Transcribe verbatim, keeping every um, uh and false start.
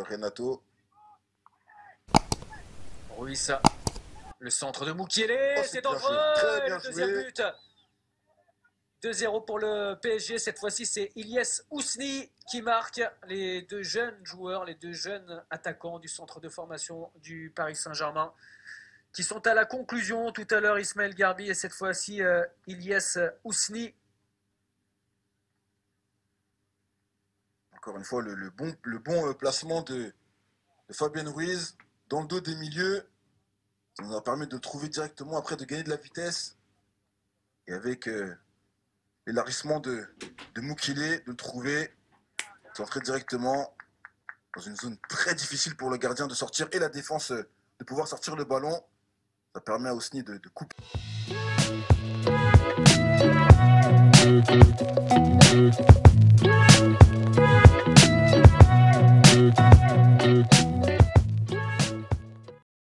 Renato. Ruiz, le centre de Oh, Mukiele, c'est c'est bien dangereux. joué. Très Et le bien deuxième joué. but. deux zéro pour le P S G. Cette fois-ci, c'est Ilyes Ousni qui marque. Les deux jeunes joueurs, les deux jeunes attaquants du centre de formation du Paris Saint-Germain qui sont à la conclusion. Tout à l'heure, Ismaël Garbi et cette fois-ci, euh, Ilyes Ousni. Encore une fois, le, le bon, le bon euh, placement de, de Fabien Ruiz dans le dos des milieux. Ça nous a permis de le trouver directement après, de gagner de la vitesse. Et avec euh, l'élargissement de, de Mukile, de le trouver, d'entrer directement dans une zone très difficile pour le gardien de sortir et la défense euh, de pouvoir sortir le ballon. Ça permet à Ousni de, de couper.